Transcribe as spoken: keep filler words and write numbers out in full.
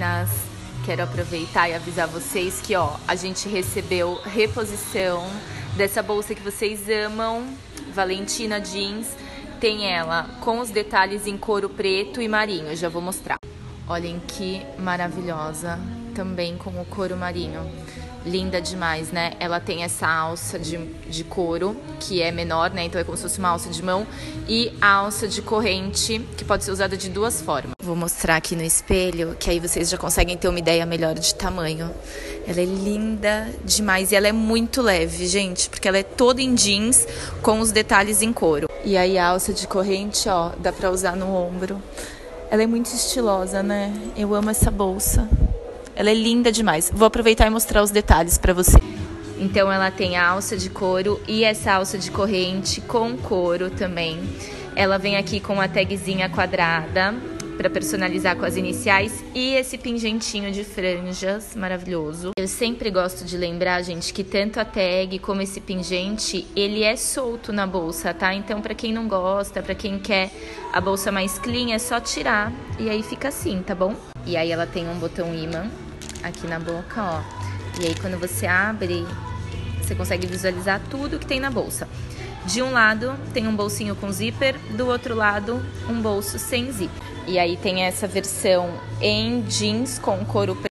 meninas, quero aproveitar e avisar vocês que, ó, a gente recebeu reposição dessa bolsa que vocês amam, Valentina Jeans. Tem ela com os detalhes em couro preto e marinho, eu já vou mostrar. Olhem que maravilhosa, também com o couro marinho. Linda demais, né? Ela tem essa alça de, de couro, que é menor, né? Então é como se fosse uma alça de mão. E a alça de corrente, que pode ser usada de duas formas. Vou mostrar aqui no espelho, que aí vocês já conseguem ter uma ideia melhor de tamanho. Ela é linda demais e ela é muito leve, gente. Porque ela é toda em jeans, com os detalhes em couro. E aí a alça de corrente, ó, dá pra usar no ombro. Ela é muito estilosa, né? Eu amo essa bolsa. Ela é linda demais. Vou aproveitar e mostrar os detalhes pra você. Então ela tem a alça de couro e essa alça de corrente com couro também. Ela vem aqui com a tagzinha quadrada para personalizar com as iniciais e esse pingentinho de franjas maravilhoso. Eu sempre gosto de lembrar, gente, que tanto a tag como esse pingente, ele é solto na bolsa, tá? Então pra quem não gosta, pra quem quer a bolsa mais clean, é só tirar e aí fica assim, tá bom? E aí ela tem um botão ímã aqui na boca, ó. E aí quando você abre, você consegue visualizar tudo que tem na bolsa. De um lado tem um bolsinho com zíper, do outro lado um bolso sem zíper. E aí tem essa versão em jeans com couro preto.